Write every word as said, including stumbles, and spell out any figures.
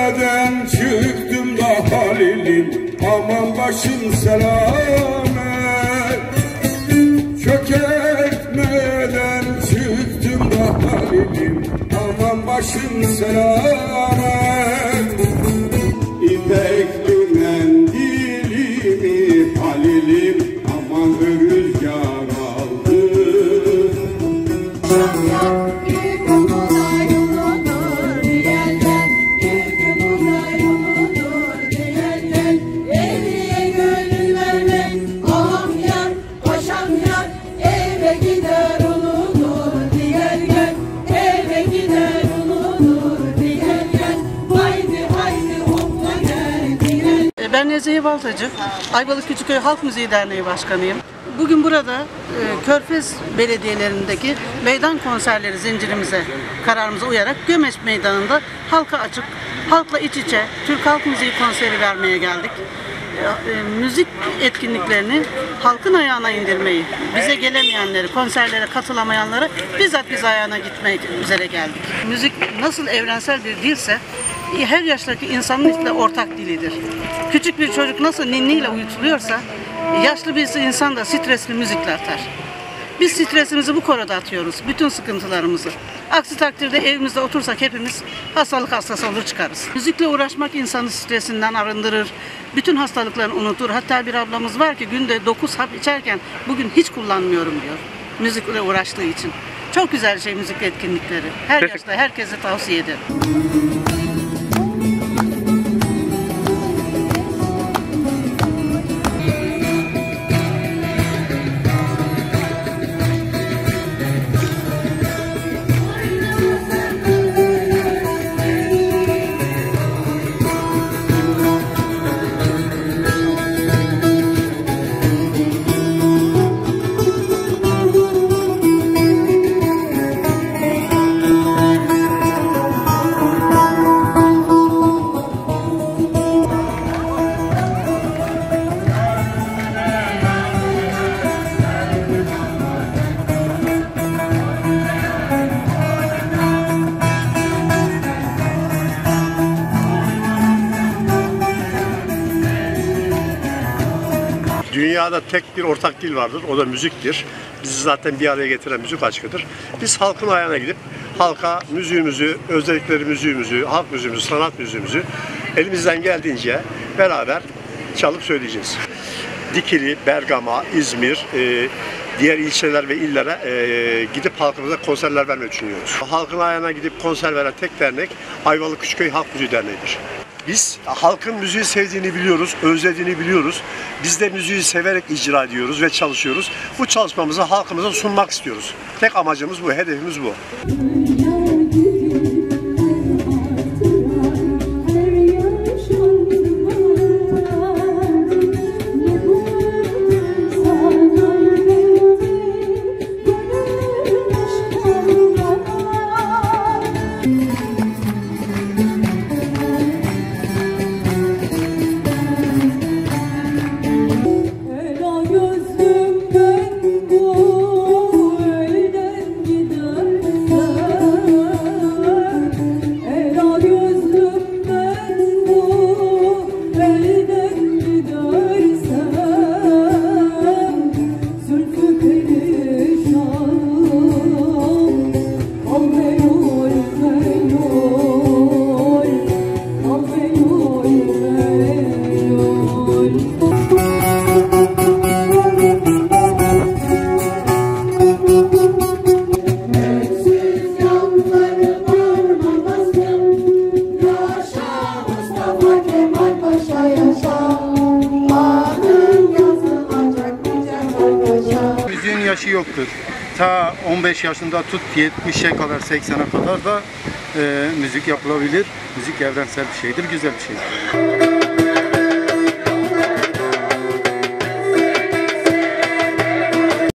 Çökmeden çıktım da Halil'im, aman başım selamet. Çökmeden çıktım da Halil'im, aman başım selamet. İpekli mendilimi Halil'im, aman rüzgar aldı. Ben Nezihe Baltacı, Ayvalık Küçükköy Halk Müziği Derneği Başkanıyım. Bugün burada e, Körfez belediyelerindeki meydan konserleri zincirimize, kararımıza uyarak Gömeç Meydanı'nda halka açık, halkla iç içe Türk Halk Müziği konseri vermeye geldik. E, e, müzik etkinliklerini halkın ayağına indirmeyi, bize gelemeyenleri, konserlere katılamayanları bizzat biz ayağına gitmek üzere geldik. Müzik nasıl evrensel bir dilse, her yaştaki insanın da ortak dilidir. Küçük bir çocuk nasıl ninniyle uyutuluyorsa, yaşlı bir insan da stresli müzikle atar. Biz stresimizi bu koroda atıyoruz, bütün sıkıntılarımızı. Aksi takdirde evimizde otursak hepimiz hastalık hastası olur çıkarız. Müzikle uğraşmak insanı stresinden arındırır, bütün hastalıklarını unutur. Hatta bir ablamız var ki günde dokuz hap içerken bugün hiç kullanmıyorum diyor, müzikle uğraştığı için. Çok güzel şey müzik etkinlikleri. Her yaşta herkese tavsiye ederim. Dünyada tek bir ortak dil vardır, o da müziktir. Bizi zaten bir araya getiren müzik aşkıdır. Biz halkın ayağına gidip halka müziğimizi, özellikleri müziğimizi, halk müziğimizi, sanat müziğimizi elimizden geldiğince beraber çalıp söyleyeceğiz. Dikili, Bergama, İzmir, e, diğer ilçeler ve illere e, gidip halkımıza konserler vermeyi düşünüyoruz. Halkın ayağına gidip konser veren tek dernek Ayvalık Küçükköy Halk Müziği Derneği'dir. Biz halkın müziği sevdiğini biliyoruz, özlediğini biliyoruz. Biz de müziği severek icra ediyoruz ve çalışıyoruz. Bu çalışmamızı halkımıza sunmak istiyoruz. Tek amacımız bu, hedefimiz bu. Yaşı yoktur. Ta on beş yaşında tut yetmişe kadar, seksene kadar da e, müzik yapılabilir. Müzik evrensel bir şeydir, güzel bir şeydir.